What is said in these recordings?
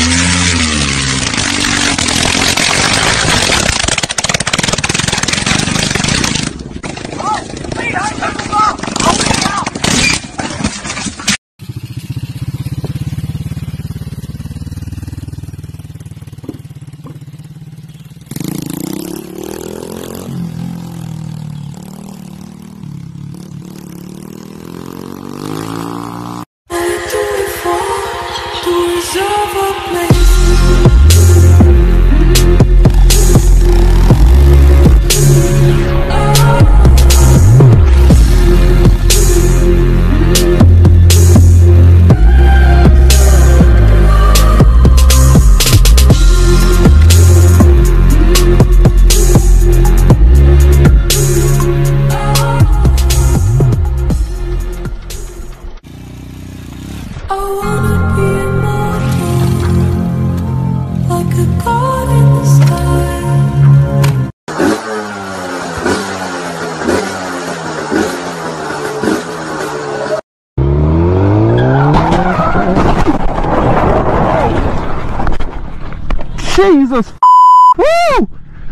Jesus! Woo!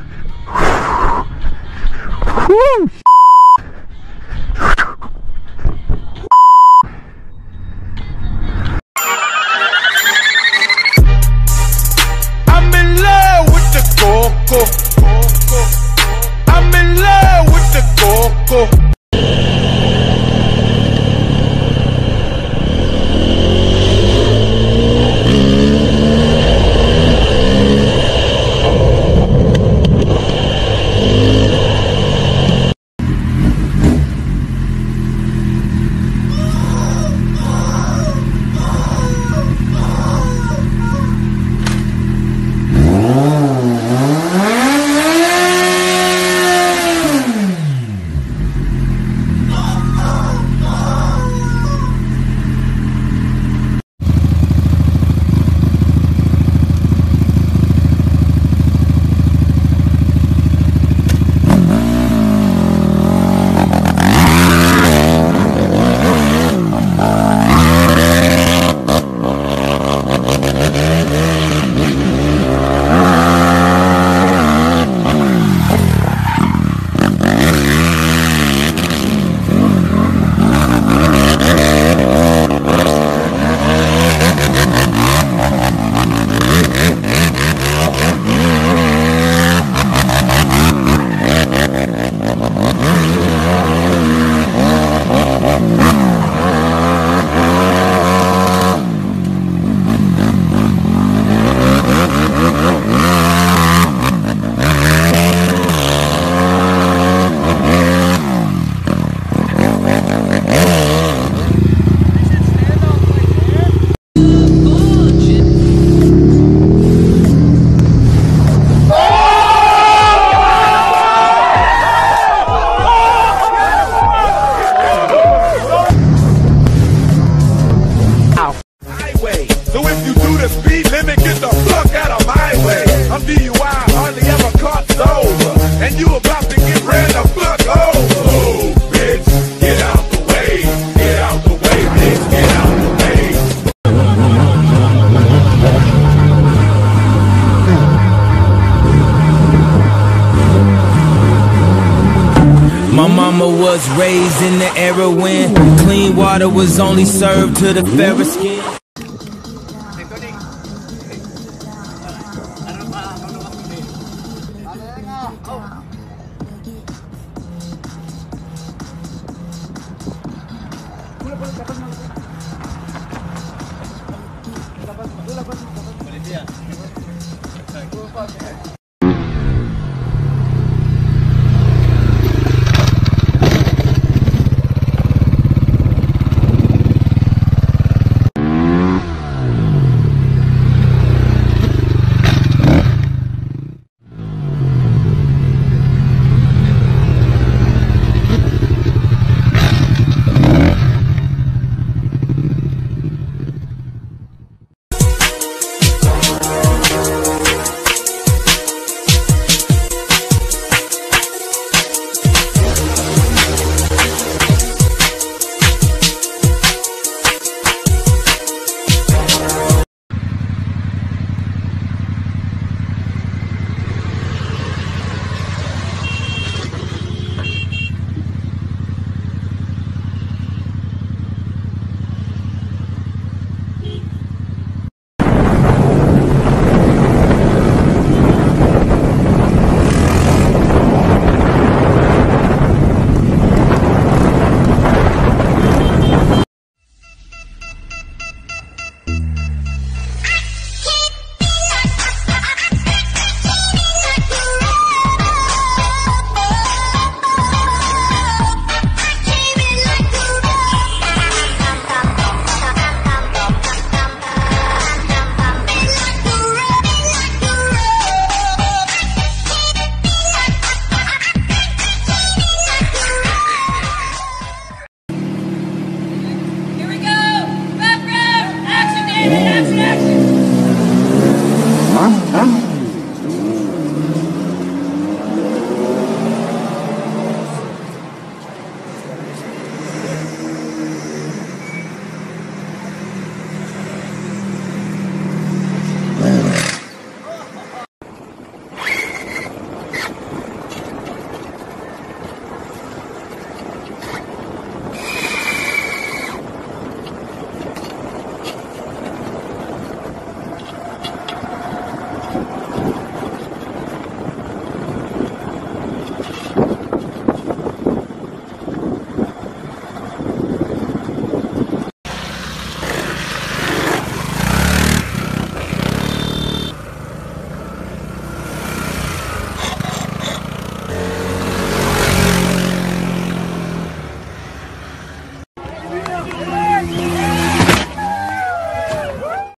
Woo! I'm in love with the coco. I'm in love with the coco. So if you do the speed limit, get the fuck out of my way. I'm DUI, hardly ever caught sober, and you about to get ran the fuck over. Oh, bitch, get out the way. Get out the way, bitch, get out the way. My mama was raised in the era when clean water was only served to the fairer skin. Policía.